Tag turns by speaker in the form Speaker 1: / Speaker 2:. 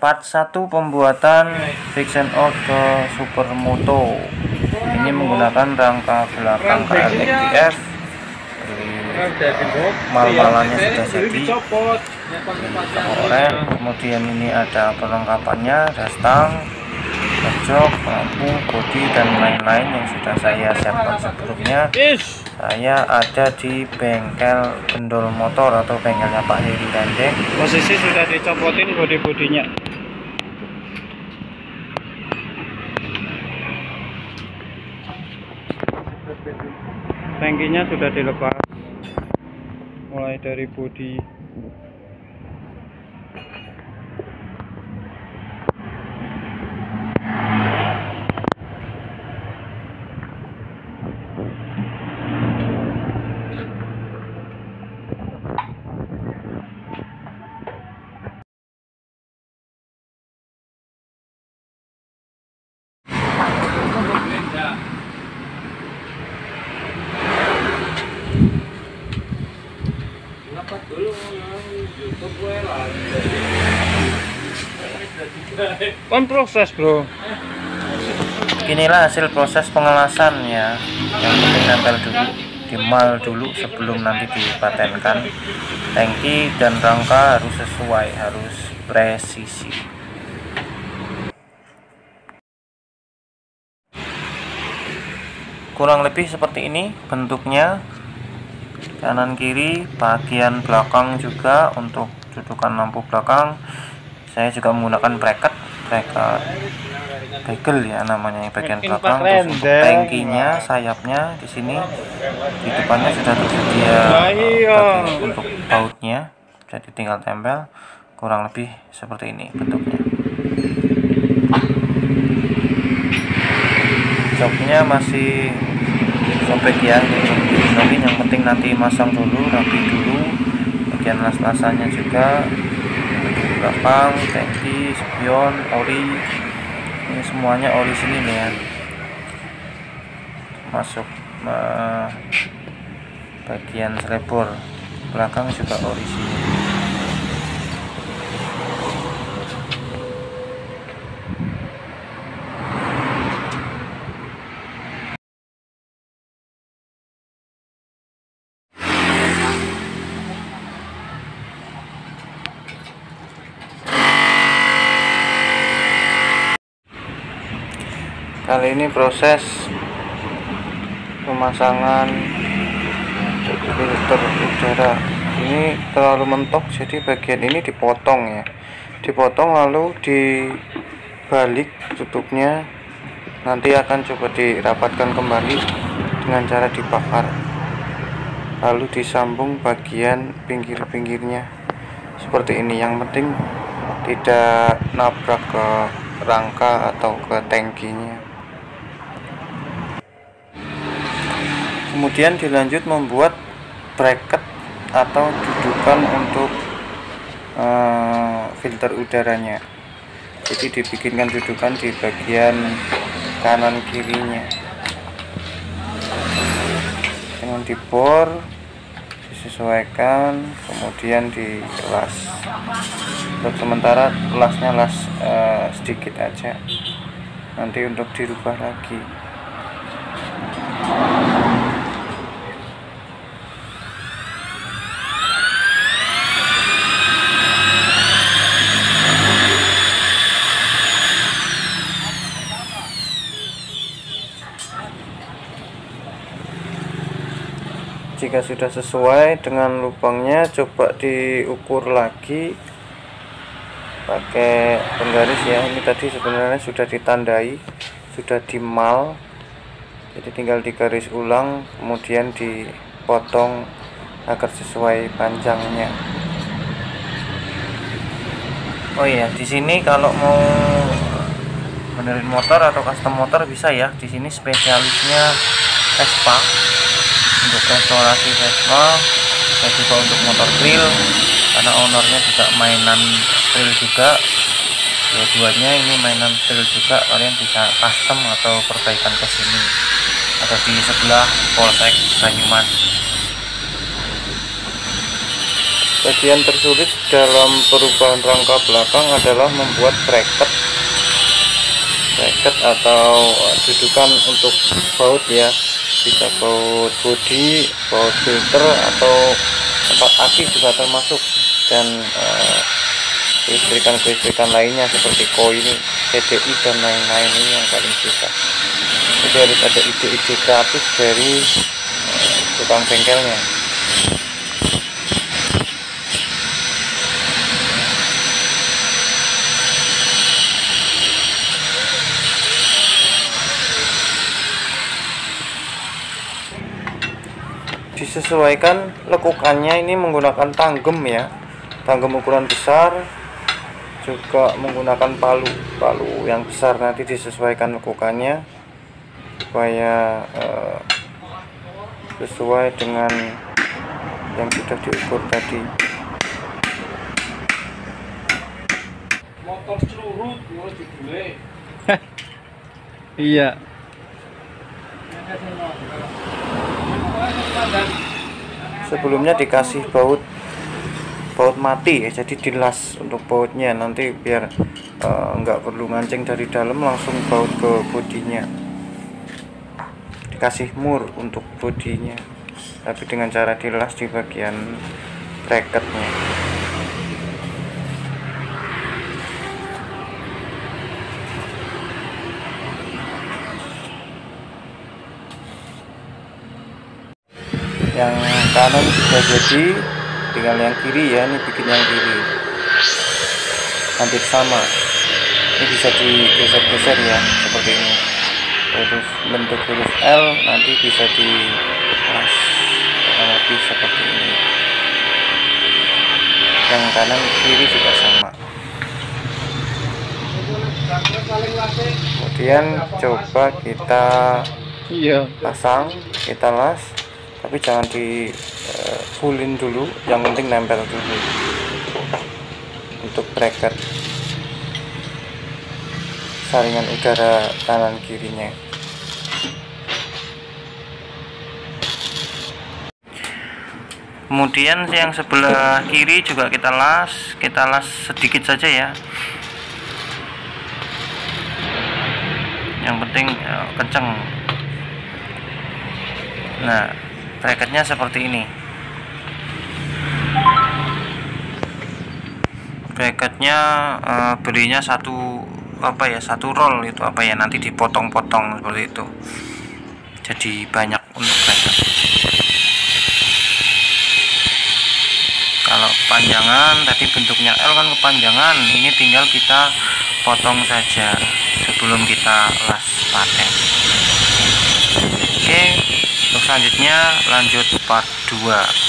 Speaker 1: Part 1 pembuatan friction out ke Supermoto. Ini menggunakan rangka belakang KLXDF. Mal-malannya sudah jadi, oren. Kemudian ini ada perlengkapannya, ada stang, jok, lampu, bodi, dan lain-lain yang sudah saya siapkan sebelumnya. Saya ada di bengkel Gendol Motor atau bengkelnya Pak Heri Dandeng.
Speaker 2: Posisi sudah dicopotin bodi-bodinya. Tangkinya sudah dilepas, mulai dari bodi. Kan proses, bro.
Speaker 1: Inilah hasil proses pengelasan ya. Yang penting nempel dulu, dimal dulu sebelum nanti dipatenkan. Tangki dan rangka harus sesuai, harus presisi. Kurang lebih seperti ini bentuknya. Kanan kiri, bagian belakang juga untuk dudukan lampu belakang. Saya juga menggunakan bracket bagel ya namanya, bagian belakang. Terus untuk tangkinya, sayapnya di sini, di depannya sudah tersedia bagian untuk bautnya, jadi tinggal tempel. Kurang lebih seperti ini bentuknya. Joknya masih sobek ya, tapi yang penting nanti masang dulu, rapi dulu. Bagian las-lasannya juga, belakang, tangki, spion, ori, ini semuanya ori sini nih ya, masuk bagian selebor belakang juga ori sini. Kali ini proses pemasangan filter udara ini terlalu mentok, jadi bagian ini dipotong ya, dipotong lalu dibalik tutupnya. Nanti akan coba dirapatkan kembali dengan cara dibakar, lalu disambung bagian pinggir-pinggirnya seperti ini. Yang penting tidak nabrak ke rangka atau ke tangkinya. Kemudian dilanjut membuat bracket atau dudukan untuk filter udaranya. Jadi dibikinkan dudukan di bagian kanan kirinya dengan dibor, disesuaikan, kemudian dilas. Untuk sementara lasnya sedikit aja, nanti untuk dirubah lagi. Jika sudah sesuai dengan lubangnya, coba diukur lagi pakai penggaris ya. Ini tadi sebenarnya sudah ditandai, sudah dimal, jadi tinggal digaris ulang, kemudian dipotong agar sesuai panjangnya. Oh iya, di sini kalau mau benerin motor atau custom motor bisa ya. Di sini spesialisnya Vespa, untuk restorasi Vespa, dan juga untuk motor trail, karena ownernya juga mainan trail juga. Dua-duanya ini mainan trail juga, kalian bisa custom atau perbaikan ke sini atau di sebelah Polsek Banyumas. Bagian tersulit dalam perubahan rangka belakang adalah membuat bracket atau dudukan untuk baut ya, bisa baut bodi, baut filter, atau tempat aki juga termasuk, dan kelistrikan lainnya seperti koin, CDI dan lain-lain. Ini yang paling susah. Jadi harus ada ide-ide kreatif dari tukang bengkelnya. Disesuaikan lekukannya ini menggunakan tanggem ya, tanggem ukuran besar, juga menggunakan palu yang besar. Nanti disesuaikan lekukannya supaya sesuai dengan yang sudah diukur tadi.
Speaker 2: Motor curut iya.
Speaker 1: Sebelumnya dikasih baut mati ya, jadi dilas untuk bautnya, nanti biar nggak perlu ngancing dari dalam, langsung baut ke bodinya. Dikasih mur untuk bodinya, tapi dengan cara dilas di bagian bracketnya. Yang kanan sudah jadi, tinggal yang kiri ya. Ini bikin yang kiri hampir sama, ini bisa digeser-geser ya seperti ini. Terus bentuk huruf L nanti bisa dilas lebih seperti ini. Yang kanan kiri juga sama. Kemudian coba kita pasang, kita las, tapi jangan di fullin dulu, yang penting nempel dulu untuk bracket saringan udara kanan kirinya. Kemudian yang sebelah kiri juga kita las sedikit saja ya, yang penting kenceng. Nah, bracketnya seperti ini. Bracketnya belinya satu roll itu nanti dipotong-potong seperti itu, jadi banyak untuk bracket. Kalau kepanjangan tadi bentuknya L kan kepanjangan, ini tinggal kita potong saja sebelum kita las paten. Oke, untuk selanjutnya lanjut part 2.